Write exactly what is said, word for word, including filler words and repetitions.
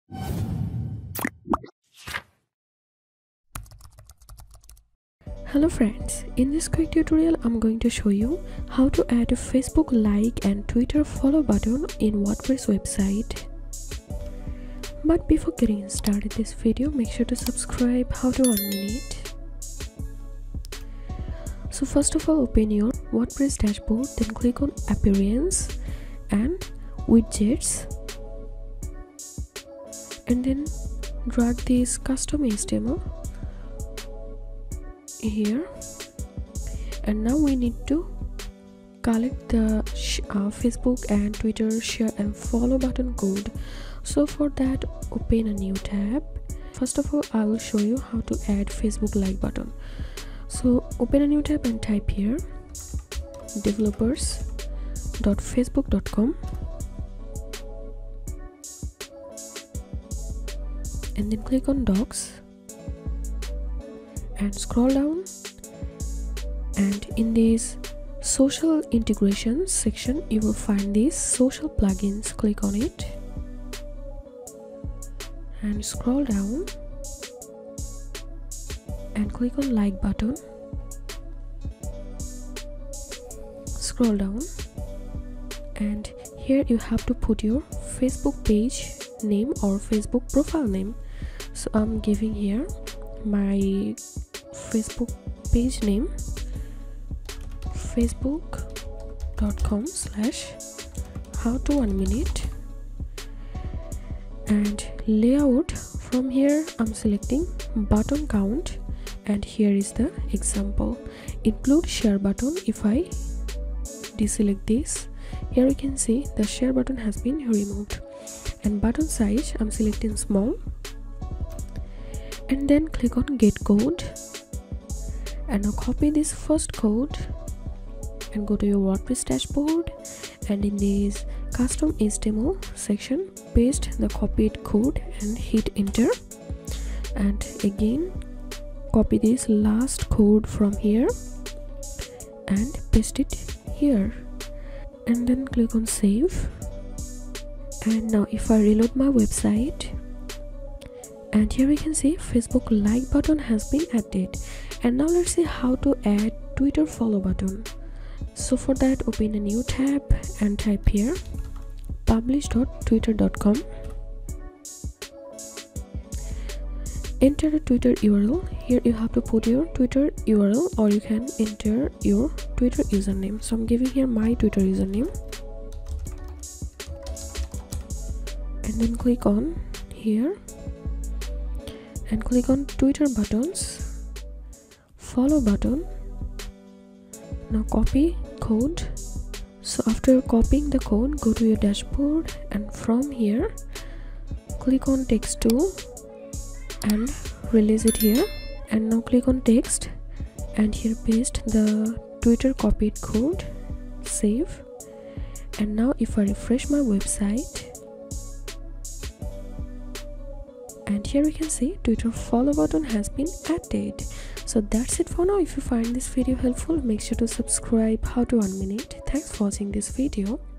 Hello friends, in this quick tutorial I'm going to show you how to add a Facebook like and Twitter follow button in WordPress website. But before getting started this video, make sure to subscribe. How to one minute. So first of all, open your WordPress dashboard, then click on appearance and widgets, and then drag this custom H T M L here. And now we need to collect the uh, Facebook and Twitter share and follow button code. So for that, open a new tab. First of all, I will show you how to add Facebook like button. So open a new tab and type here developers dot facebook dot com, and then click on docs and scroll down, and in this social integration section you will find these social plugins. Click on it and scroll down and click on like button. Scroll down, and here you have to put your Facebook page name or Facebook profile name. So I'm giving here my Facebook page name, facebook dot com slash how to one minute, and layout. From here I'm selecting button count, and here is the example. Include share button. If I deselect this, here you can see the share button has been removed. And button size, I'm selecting small, and then click on get code, and now copy this first code and go to your WordPress dashboard, and in this custom H T M L section paste the copied code and hit enter, and again copy this last code from here and paste it here, and then click on save. And now if I reload my website, and here we can see Facebook like button has been added. And now let's see how to add Twitter follow button. So for that, open a new tab and type here publish dot twitter dot com. Enter the Twitter U R L. Here you have to put your Twitter U R L, or you can enter your Twitter username. So I'm giving here my Twitter username, and then click on here and click on Twitter buttons, follow button. Now copy code. So after copying the code, go to your dashboard, and from here click on text tool and release it here, and now click on text and here paste the Twitter copied code, save. And now if I refresh my website, and here we can see Twitter follow button has been added. So that's it for now. If you find this video helpful, make sure to subscribe. How to one minute. Thanks for watching this video.